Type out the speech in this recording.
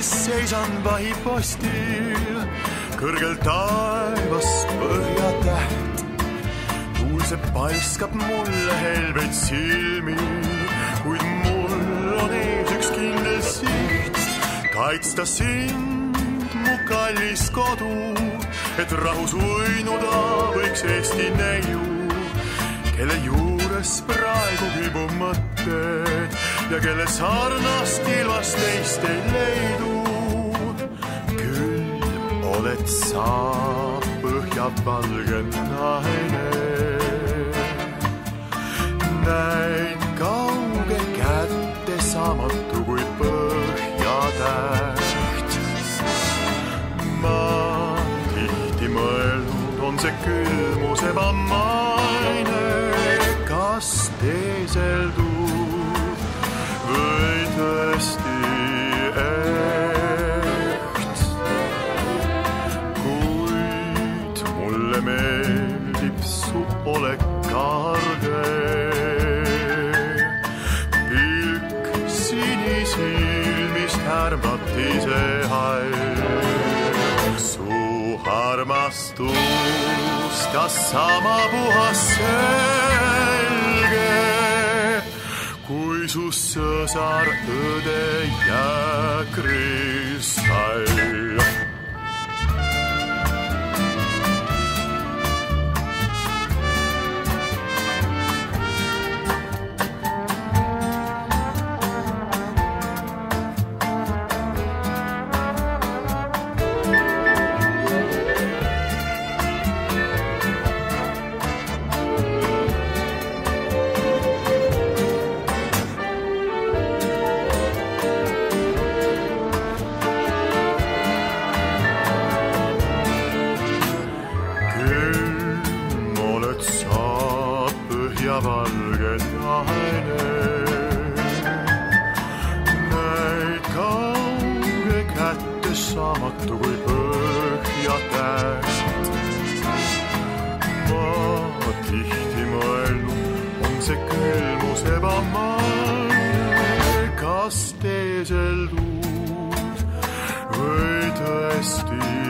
seisan vahipostil, kõrgel taevas põhjatäht. Tuul see paiskab mulle helveid silmi, kuid mul on ees üks kindel siht. Kaitsta sind, mu kallis kodu, et rahus uinuda võiks Eesti neiu, kelle juures praegu külbub mõtted ja kelle sarnast ilmast teist ei leidu. Küll oled sa põhjavalge naine, näin kauge kätte saamatu kui põhjatäht. Ma tihti mõelnud, on see külmuseva maine, kas teeseldud või tõesti echt. Kuid mulle meeldib su olek karge, pilk sinisilmist härmatise hall. Su armastus ka sama puhas selge, kui su sõsar õde ja kristall. Valge naine, näid kauge kätte saamatu kui põhjatäht. Ma tihti mõelnud, on see külmuseva maine, kas teeseldud või tõesti